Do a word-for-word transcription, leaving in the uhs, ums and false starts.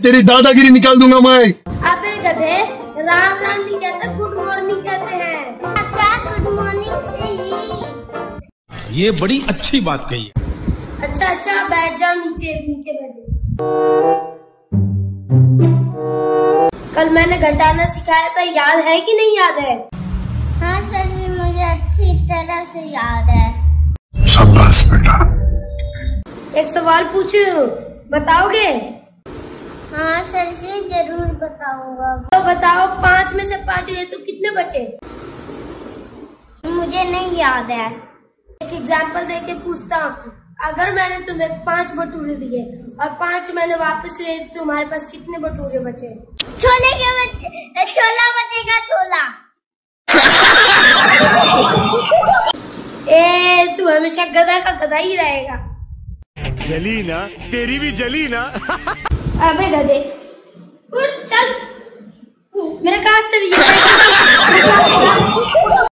तेरी दादागिरी निकाल दूंगा मैं। अबे गधे, राम राम नहीं कहते, गुड मॉर्निंग कहते हैं। अच्छा, गुड मॉर्निंग से ही। ये बड़ी अच्छी बात कही है। अच्छा अच्छा बैठ जाओ, नीचे नीचे बैठ जाओ। कल मैंने घटाना सिखाया था, याद है कि नहीं याद है? हाँ सर जी, मुझे अच्छी तरह से याद है। शाबाश बेटा। एक सवाल पूछूं, बताओगे? हाँ सर जी, जरूर बताऊंगा। तो बताओ, पाँच में से पाँच ले तो कितने बचे? मुझे नहीं याद है। एक एग्जाम्पल देके पूछता हूँ, अगर मैंने तुम्हें पाँच भटूरे दिए और पाँच मैंने वापस ले, तुम्हारे पास कितने भटूरे बचे? छोले के बचे, छोला बचेगा, छोला। ए, तू हमेशा गधा का गधा ही रहेगा। जली ना, तेरी भी जली ना। अबे गधे, उठ चल, मेरे काज से भी